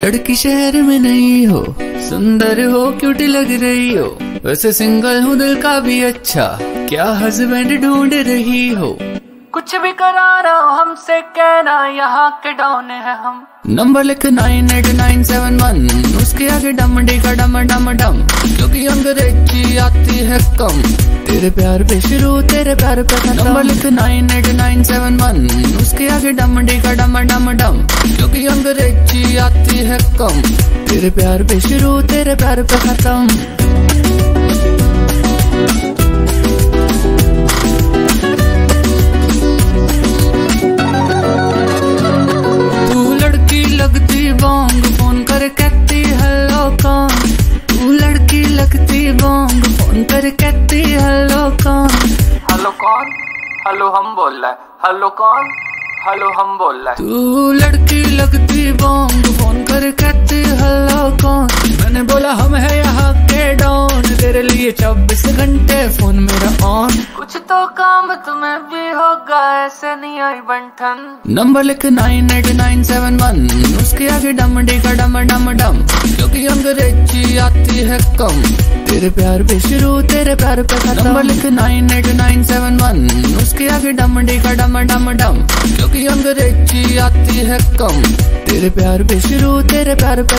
लड़की शहर में नहीं हो, सुंदर हो, क्यूट लग रही हो, वैसे सिंगल हूँ दिल का भी अच्छा, क्या हस्बैंड ढूंढ रही हो? कुछ भी करा रहा हो हमसे कहना, यहाँ के डॉन है हम। नंबर लिख 989711, उसके आगे डम डेगा डम डम डम, क्योंकि अंग्रेजी आती है कम। तेरे प्यार पे शुरू, तेरे प्यार पे खत्म। नंबर लिख 989711, उसके आगे डम डेगा डम डम डम, क्योंकि अंग्रेजी आती है कम। तेरे प्यार पे शुरू, तेरे प्यार पे खत्म। लगती बॉन्ग, फोन कर कहती हेलो कौन। तू लड़की लगती बॉन्ग, फोन कर कहती हेलो कौन। हेलो कौन? हेलो हम बोल रहा है। हेलो कौन? हेलो हम बोल रहा है। तू लड़की लगती बॉन्ग, फोन कर कहती हेलो कौन। मैंने बोला हम है यहाँ के डॉन, तेरे लिए 24 घंटे फोन मेरा ऑन। कुछ तो काम तुम्हें भी होगा, ऐसे नहीं आई बंठन। नंबर लिख 989711, उसके आगे डम डेगा डम डम डम, क्योंकि अंग्रेजी आती है कम। तेरे प्यार पे शुरू, तेरे प्यार पे खत्म। नंबर लिख 989711, उसके आगे डम डेगा डम डम डम, क्योंकि अंग्रेजी आती है कम। तेरे प्यार पे शुरू, तेरे प्यार पे